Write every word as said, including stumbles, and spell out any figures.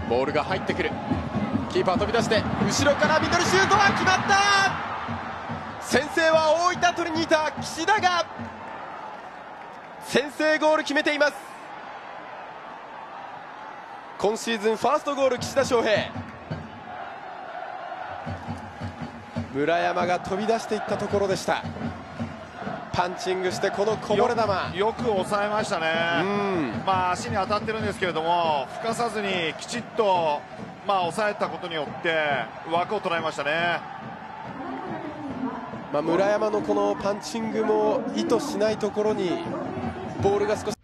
ボールが入ってくる。キーパー飛び出して後ろからミドルシュートは決まった。先制は大分トリニータ岸田が先制ゴール決めています。今シーズンファーストゴール岸田翔平。村山が飛び出していったところでした。パンチングしてこのこぼれ球よ, よく抑えましたね。まあ足に当たってるんですけれども吹かさずにきちっとまあ抑えたことによって枠を捉えましたね。 まあ村山のこのパンチングも意図しないところにボールが少し